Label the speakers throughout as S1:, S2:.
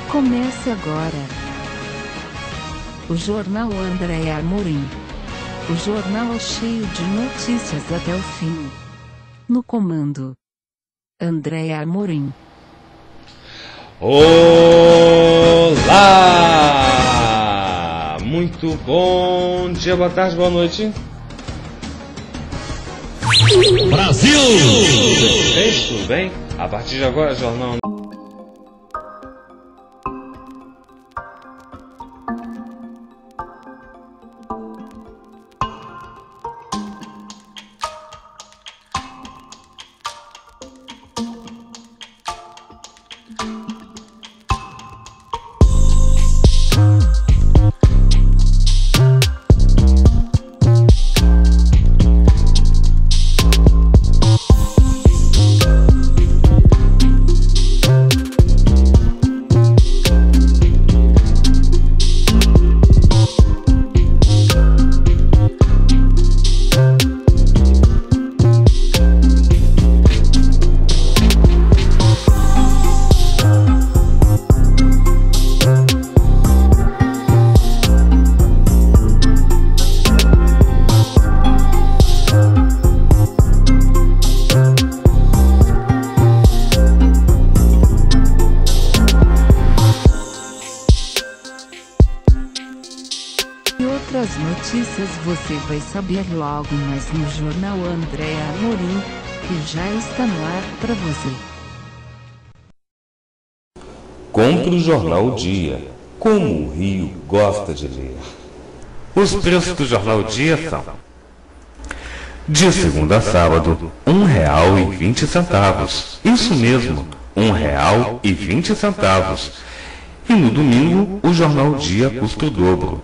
S1: Comece agora o Jornal André Amorim. O jornal cheio de notícias até o fim. No comando, André Amorim.
S2: Olá! Muito bom dia, boa tarde, boa noite.
S3: Brasil!
S2: Tudo bem? A partir de agora, Jornal
S1: Outras notícias você vai saber logo mais no Jornal André Amorim, que já está no ar para você.
S4: Compre o Jornal Dia, como o Rio gosta de ler.
S5: Os preços do Jornal Dia são: de segunda a sábado, R$1,20. Isso mesmo, R$1,20. E no domingo, o Jornal Dia custa o dobro,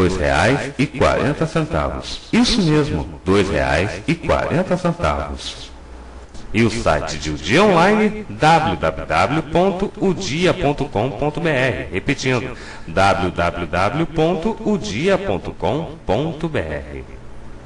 S5: R$2,40. Isso mesmo, R$2,40. E o site de O Dia Online, www.odia.com.br. Repetindo, www.odia.com.br.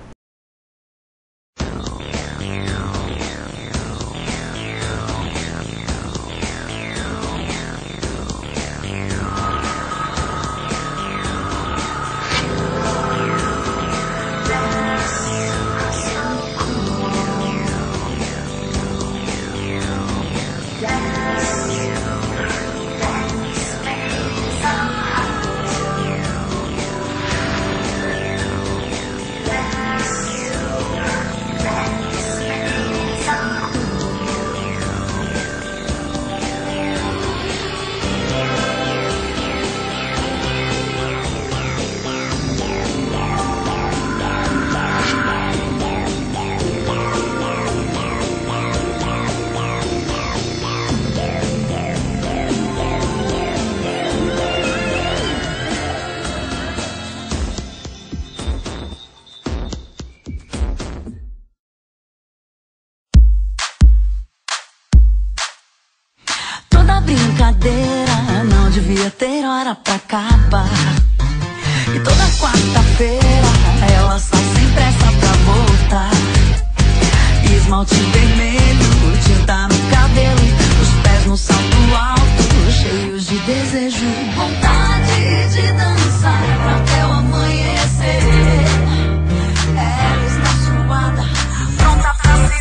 S6: Brincadeira não devia ter hora pra acabar. E toda quarta-feira ela sai sem pressa pra voltar. Esmalte vermelho, tinta no cabelo, os pés no salto alto, cheios de desejo, vontade de dançar até o amanhecer. Ela está suada, pronta pra se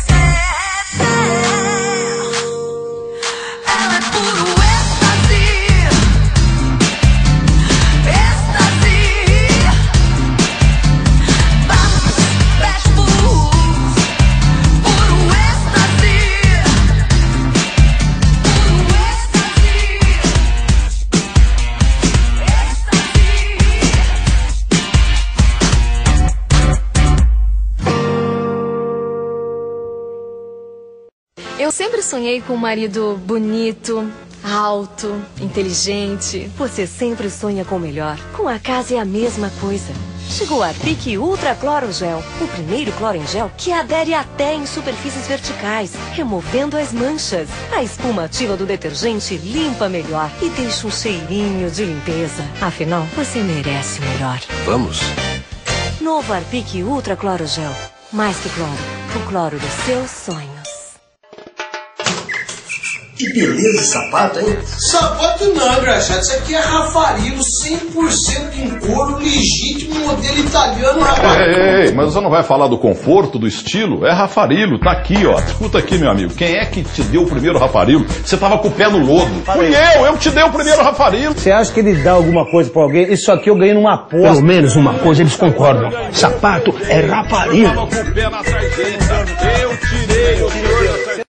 S7: Eu sempre sonhei com um marido bonito, alto, inteligente.
S8: Você sempre sonha com o melhor. Com a casa é a mesma coisa. Chegou a Harpic Ultra Cloro Gel, o primeiro cloro em gel que adere até em superfícies verticais, removendo as manchas. A espuma ativa do detergente limpa melhor e deixa um cheirinho de limpeza. Afinal, você merece o melhor.
S3: Vamos?
S8: Novo Harpic Ultra Cloro Gel. Mais que cloro, o cloro dos seus sonhos.
S9: Que beleza esse sapato, hein? Sapato não, engraxado. Isso aqui é Raffarillo, 100% em couro, legítimo, modelo italiano, rapaz.
S10: Ei, mas você não vai falar do conforto, do estilo? É Raffarillo, tá aqui, ó. Escuta aqui, meu amigo. Quem é que te deu o primeiro Raffarillo? Você tava com o pé no lodo. Fui eu te dei o primeiro Raffarillo.
S11: Você acha que ele dá alguma coisa pra alguém? Isso aqui eu ganhei numa aposta. Pelo menos uma coisa eles concordam. Sapato é Raffarillo.
S10: Eu tava com o pé na sarjeta. Eu tirei.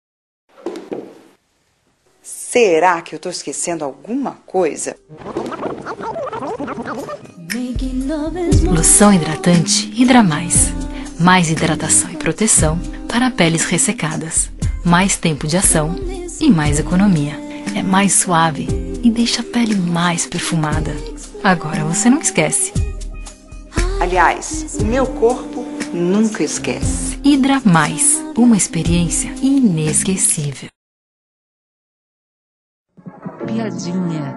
S12: Será que eu tô esquecendo alguma coisa?
S13: Loção hidratante Hidra Mais. Mais hidratação e proteção para peles ressecadas. Mais tempo de ação e mais economia. É mais suave e deixa a pele mais perfumada. Agora você não esquece.
S12: Aliás, o meu corpo nunca esquece.
S13: Hidra Mais. Uma experiência inesquecível.
S1: Piadinha.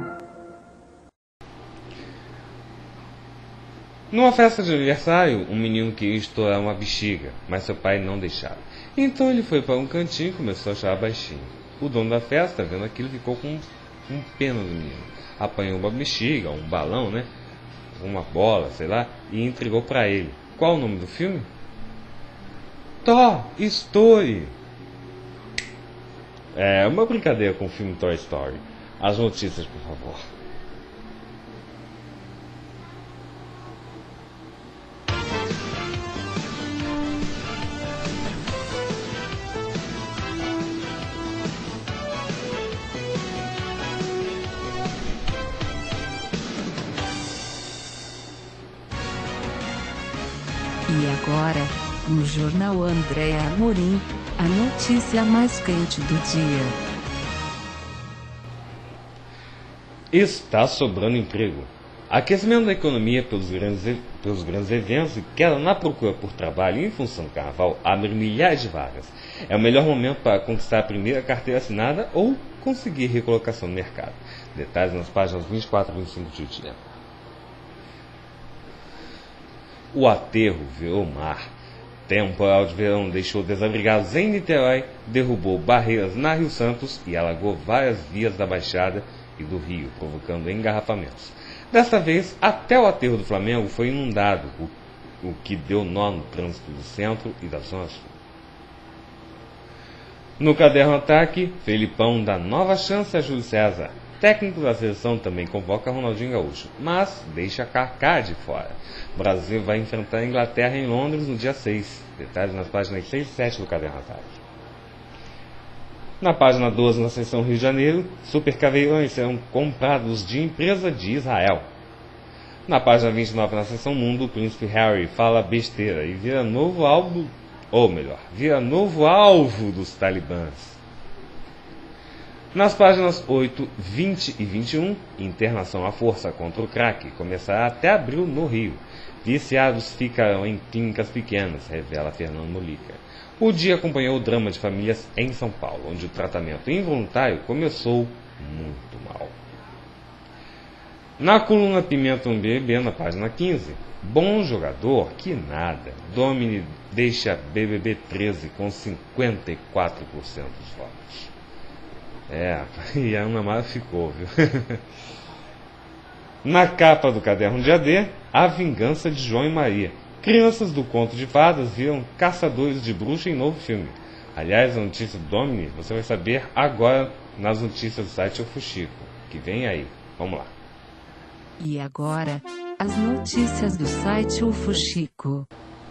S2: Numa festa de aniversário, um menino queria estourar uma bexiga, mas seu pai não deixava. Então ele foi para um cantinho e começou a chorar baixinho. O dono da festa, vendo aquilo, ficou com pena do menino. Apanhou uma bexiga, um balão, né? Uma bola, sei lá, e entregou para ele. Qual o nome do filme? Toy Story. É uma brincadeira com o filme Toy Story. As notícias, por favor.
S1: E agora, no Jornal Andréa Amorim, a notícia mais quente do dia.
S2: Está sobrando emprego. Aquecimento da economia pelos grandes eventos e queda na procura por trabalho em função do carnaval abre milhares de vagas. É o melhor momento para conquistar a primeira carteira assinada ou conseguir recolocação no mercado. Detalhes nas páginas 24 e 25 de dia. O aterro virou mar. Temporal de verão deixou desabrigados em Niterói, derrubou barreiras na Rio Santos e alagou várias vias da Baixada e do Rio, provocando engarrafamentos. Dessa vez, até o aterro do Flamengo foi inundado, o que deu nó no trânsito do centro e da Zona Sul. No caderno Ataque, Felipão dá nova chance a Júlio César. Técnico da seleção também convoca Ronaldinho Gaúcho, mas deixa Kaká de fora. O Brasil vai enfrentar a Inglaterra em Londres no dia 6. Detalhes nas páginas 6 e 7 do caderno Ataque. Na página 12, na seção Rio de Janeiro, supercaveirões serão comprados de empresa de Israel. Na página 29, na seção Mundo, o príncipe Harry fala besteira e vira novo alvo dos talibãs. Nas páginas 8, 20 e 21, internação à força contra o crack começará até abril no Rio. Viciados ficarão em clínicas pequenas, revela Fernando Molica. O dia acompanhou o drama de famílias em São Paulo, onde o tratamento involuntário começou muito mal. Na coluna Pimenta um BBB, na página 15, bom jogador, que nada. Domini deixa BBB 13 com 54% dos votos. E a Ana Mara ficou, viu? Na capa do caderno de AD, a vingança de João e Maria. Crianças do conto de fadas viram caçadores de bruxa em novo filme. Aliás, a notícia do Domini você vai saber agora nas notícias do site O Fuxico, que vem aí. Vamos lá.
S1: E agora, as notícias do site O Fuxico.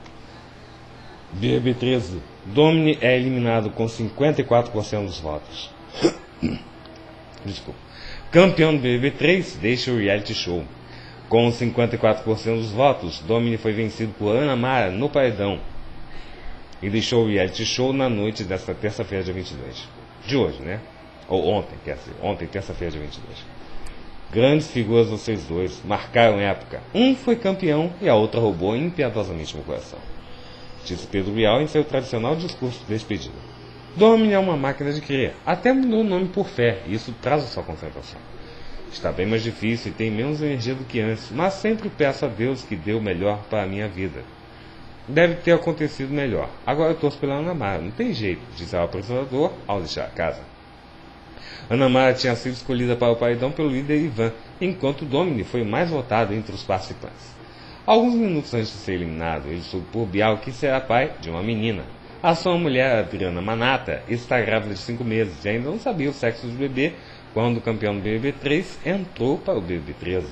S2: BBB 13. Domini é eliminado com 54% dos votos. Desculpa. Campeão do BBB 3 deixa o reality show. Com 54% dos votos, Domini foi vencido por Ana Mara no paredão e deixou o reality show na noite desta terça-feira, dia 22. De hoje, né? Ou ontem, quer dizer. Ontem, terça-feira, dia 22. Grandes figuras vocês dois, marcaram época. Um foi campeão e a outra roubou impiedosamente meu coração. Disse Pedro Bial em seu tradicional discurso de despedida. Domini é uma máquina de crer. Até mudou o nome por fé, e isso traz a sua concentração. Está bem mais difícil e tem menos energia do que antes, mas sempre peço a Deus que dê o melhor para a minha vida. Deve ter acontecido melhor. Agora eu torço pela Ana Mara, não tem jeito, disse o apresentador ao deixar a casa. Ana Mara tinha sido escolhida para o paredão pelo líder Ivan, enquanto Domini foi o mais votado entre os participantes. Alguns minutos antes de ser eliminado, ele soube por Bial que será pai de uma menina. A sua mulher, Adriana Manata, está grávida de 5 meses e ainda não sabia o sexo do bebê quando o campeão do BBB 3 entrou para o BBB 13.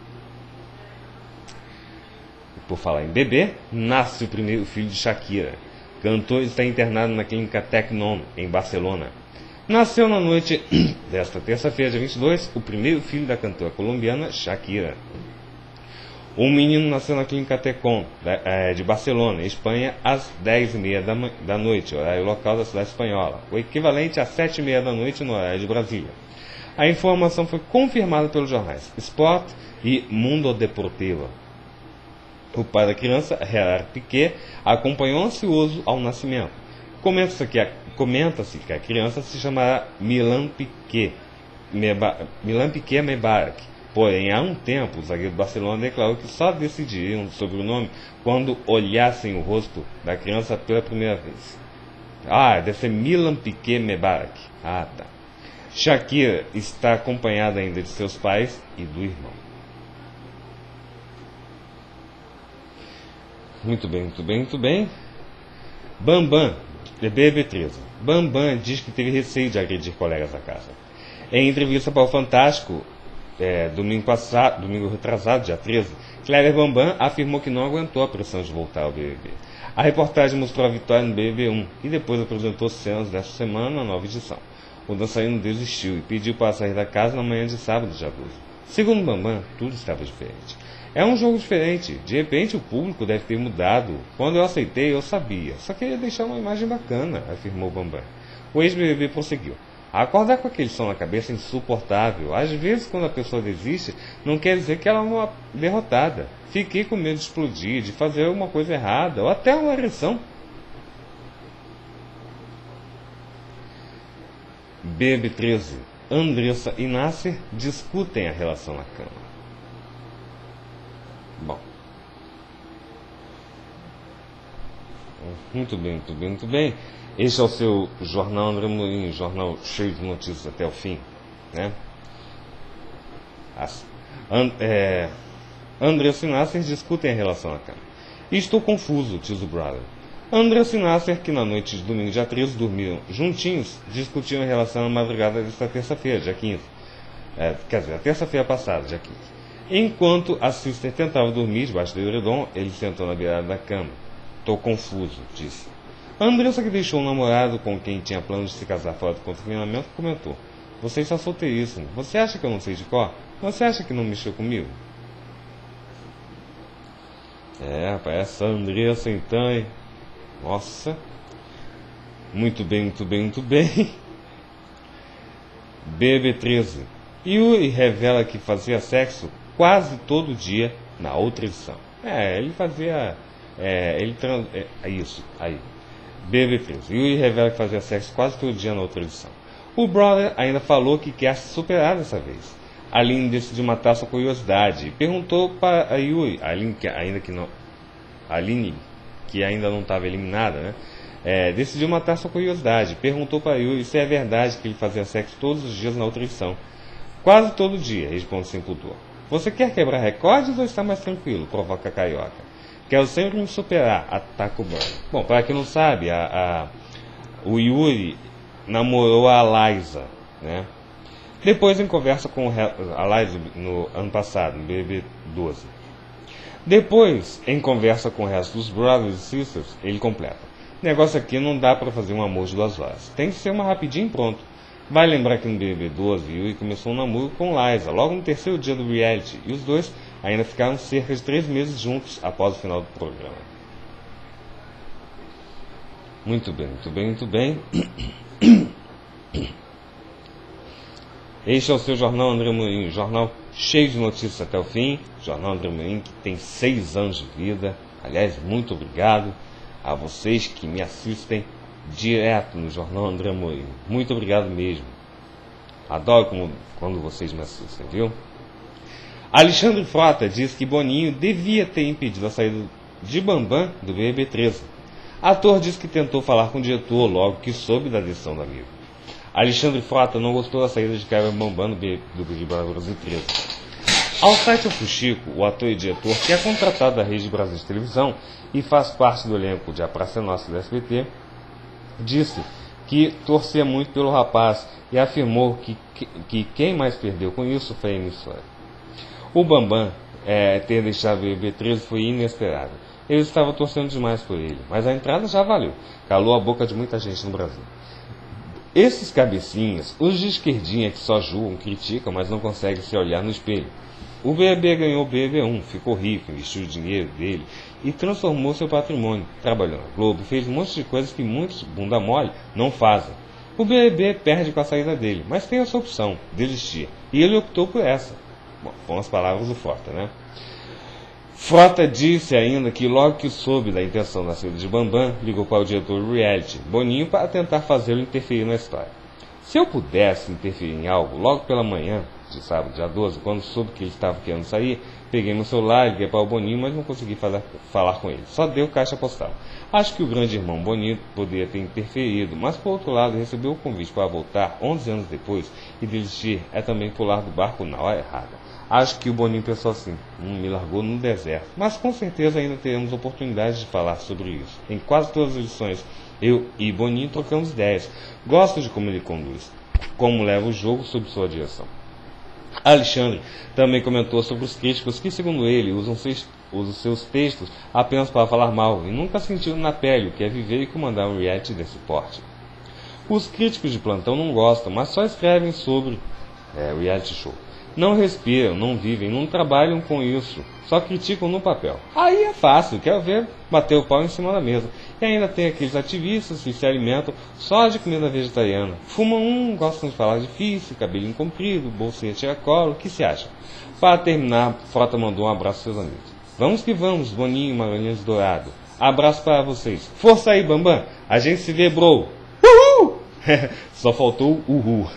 S2: Por falar em bebê, nasce o primeiro filho de Shakira. Cantor está internado na clínica Tecnon, em Barcelona. Nasceu na noite desta terça-feira, dia 22, o primeiro filho da cantora colombiana Shakira. O menino nasceu na clínica Tecon, de Barcelona, Espanha, às 10h30 da noite, horário local da cidade espanhola, o equivalente às 7h30 da noite no horário de Brasília. A informação foi confirmada pelos jornais Sport e Mundo Deportivo. O pai da criança, Gerard Piqué, acompanhou ansioso ao nascimento. Comenta-se que a criança se chamará Milan Piqué Mebarak. Porém, há um tempo, o zagueiro do Barcelona declarou que só decidiriam sobre o nome quando olhassem o rosto da criança pela primeira vez. Deve ser Milan Piqué Mebarak. Tá. Shakira está acompanhada ainda de seus pais e do irmão. Muito bem. Bambam, BBB 13. Bambam diz que teve receio de agredir colegas da casa. Em entrevista para o Fantástico, domingo retrasado, dia 13, Kleber Bambam afirmou que não aguentou a pressão de voltar ao BBB. A reportagem mostrou a vitória no BBB 1 e depois apresentou cenas desta semana na nova edição. O dançarino desistiu e pediu para sair da casa na manhã de sábado, dia 12. Segundo Bambam, tudo estava diferente. É um jogo diferente. De repente o público deve ter mudado. Quando eu aceitei, eu sabia. Só queria deixar uma imagem bacana, afirmou Bambam. O ex-BBB prosseguiu. Acordar com aquele som na cabeça é insuportável. Às vezes, quando a pessoa desiste, não quer dizer que ela é uma derrotada. Fiquei com medo de explodir, de fazer alguma coisa errada, ou até uma agressão. BBB 13. Andressa e Nasser discutem a relação na cama. Bom. Muito bem. Este é o seu Jornal André Amorim, jornal cheio de notícias até o fim, né? Andressa e Nasser discutem a relação na cama. Estou confuso, diz o brother. Andressa e Nasser, que na noite de domingo, dia 13, dormiram juntinhos, discutiram a relação na madrugada desta terça-feira, dia 15. A terça-feira passada, dia 15. Enquanto a sister tentava dormir debaixo do edredom, ele sentou na beirada da cama. Estou confuso, disse. A Andressa, que deixou um namorado com quem tinha plano de se casar fora do confinamento, comentou. Você está solteiríssimo. Você acha que eu não sei de cor? Você acha que não mexeu comigo? Rapaz, essa Andressa então, hein? Nossa. Muito bem. BBB 13. Yuri revela que fazia sexo quase todo dia na outra edição. Ele fazia... isso, aí. BBB 13. Yuri revela que fazia sexo quase todo dia na outra edição. O brother ainda falou que quer se superar dessa vez. Aline decidiu matar sua curiosidade e perguntou para a Yuri, Aline que ainda não estava eliminada, né? Decidiu matar sua curiosidade. Perguntou para Yuri se é verdade que ele fazia sexo todos os dias na outra edição. Quase todo dia, responde sem pudor. Você quer quebrar recordes ou está mais tranquilo? Provoca a carioca. Quero sempre me superar, ataca o brother. Bom, para quem não sabe, o Yuri namorou a Liza, né? Depois, em conversa com a Liza no ano passado, no BBB 12. Depois, em conversa com o resto dos brothers e sisters, ele completa. Negócio aqui não dá para fazer um amor de 2 horas. Tem que ser uma rapidinho e pronto. Vai lembrar que no BBB 12, Yuri começou um namoro com Liza, logo no terceiro dia do reality, e os dois ainda ficaram cerca de 3 meses juntos após o final do programa. Muito bem. Este é o seu Jornal André Amorim, jornal cheio de notícias até o fim. Jornal André Amorim, que tem 6 anos de vida. Aliás, muito obrigado a vocês que me assistem direto no Jornal André Amorim. Muito obrigado mesmo. Adoro quando vocês me assistem, viu? Alexandre Frota diz que Boninho devia ter impedido a saída de Bambam do BBB 13. Ator diz que tentou falar com o diretor logo que soube da decisão do amigo. Alexandre Frota não gostou da saída de Caio Bambam do Big Brother Brasil 13. Ao site O Fuxico, o ator e diretor, que é contratado da Rede Brasil de Televisão e faz parte do elenco de A Praça é Nossa do SBT, disse que torcia muito pelo rapaz e afirmou que quem mais perdeu com isso foi a emissora. O Bambam ter deixado o BBB 13 foi inesperado. Ele estava torcendo demais por ele, mas a entrada já valeu. Calou a boca de muita gente no Brasil. Esses cabecinhas, os de esquerdinha que só julgam, criticam, mas não conseguem se olhar no espelho. O BBB ganhou o BBB 1, ficou rico, investiu o dinheiro dele e transformou seu patrimônio. Trabalhou na Globo, fez um monte de coisas que muitos bunda mole não fazem. O BBB perde com a saída dele, mas tem essa opção, desistir. E ele optou por essa. Bom, com as palavras do Frota, né? Frota disse ainda que logo que soube da intenção da saída de Bambam, ligou para o diretor do reality, Boninho, para tentar fazê-lo interferir na história. Se eu pudesse interferir em algo logo pela manhã, de sábado, dia 12, quando soube que ele estava querendo sair, peguei meu celular, liguei para o Boninho, mas não consegui falar com ele. Só deu caixa postal. Acho que o grande irmão Boninho poderia ter interferido, mas por outro lado, recebeu o convite para voltar 11 anos depois e desistir é também pular do barco na hora errada. Acho que o Boninho pensou assim, me largou no deserto, mas com certeza ainda teremos oportunidade de falar sobre isso. Em quase todas as edições, eu e Boninho trocamos ideias. Gosto de como ele conduz, como leva o jogo sob sua direção. Alexandre também comentou sobre os críticos que, segundo ele, usam seus textos apenas para falar mal e nunca sentiram na pele o que é viver e comandar um reality desse porte. Os críticos de plantão não gostam, mas só escrevem sobre reality show. Não respiram, não vivem, não trabalham com isso, só criticam no papel. Aí é fácil, quero ver bater o pau em cima da mesa. E ainda tem aqueles ativistas que se alimentam só de comida vegetariana. Fumam gostam de falar difícil, cabelinho comprido, bolsinha tiracolo, o que se acha? Para terminar, Frota mandou um abraço aos seus amigos. Vamos que vamos, Boninho, Magalhães Dourado. Abraço para vocês. Força aí, Bambam, a gente se vê, bro. Uhul! Só faltou o uhul.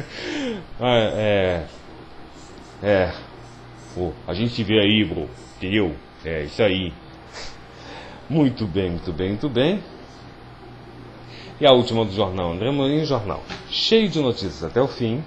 S2: A gente se vê aí, bro. Entendeu? É isso aí. Muito bem, muito bem, muito bem. E a última do jornal, André Morim, jornal. Cheio de notícias até o fim.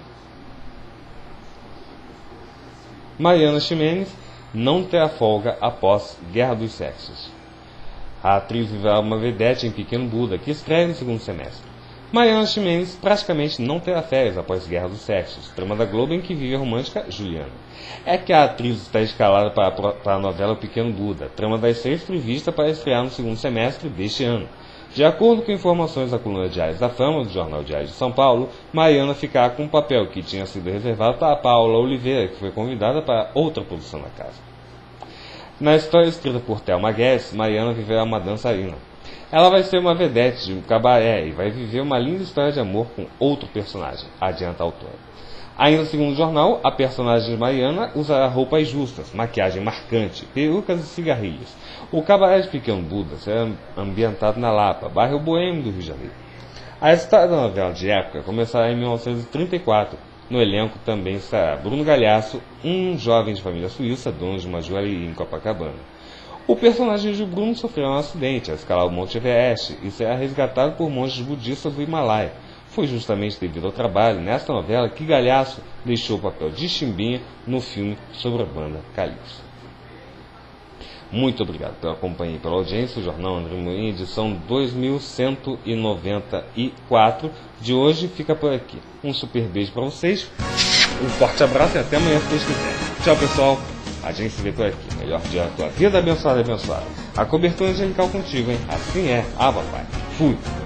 S2: Mariana Ximenes não terá folga após Guerra dos Sexos. A atriz viverá uma vedete em Pequeno Buda, que estreia no segundo semestre. Mariana Ximenes praticamente não terá férias após Guerra dos Sexos, trama da Globo em que vive a romântica Juliana. É que a atriz está escalada para a novela Pequeno Buda, trama das 6 prevista para estrear no segundo semestre deste ano. De acordo com informações da coluna Diários da Fama, do Jornal Diário de São Paulo, Mariana ficará com um papel que tinha sido reservado para a Paula Oliveira, que foi convidada para outra produção da casa. Na história escrita por Thelma Guedes, Mariana viverá uma dançarina. Ela vai ser uma vedete de um cabaré e vai viver uma linda história de amor com outro personagem, adianta a autora. Ainda segundo o jornal, a personagem de Mariana usará roupas justas, maquiagem marcante, perucas e cigarrilhos. O cabaré de Pequeno Buda será ambientado na Lapa, bairro boêmio do Rio de Janeiro. A história da novela de época começará em 1934. No elenco também estará Bruno Galhaço, um jovem de família suíça, dono de uma joalheria em Copacabana. O personagem de Bruno sofreu um acidente ao escalar o Monte Everest e será resgatado por monges budistas do Himalaia. Foi justamente devido ao trabalho nesta novela que Galhaço deixou o papel de Chimbinha no filme sobre a banda Calypso. Muito obrigado pela companhia e pela audiência. O Jornal André Morim, edição 2194 de hoje, fica por aqui. Um super beijo para vocês, um forte abraço e até amanhã, se Deus quiser. Tchau, pessoal. A gente se vê por aqui. Melhor dia da tua vida, abençoada e abençoada. A cobertura angelical contigo, hein? Assim é. Ah, papai. Fui.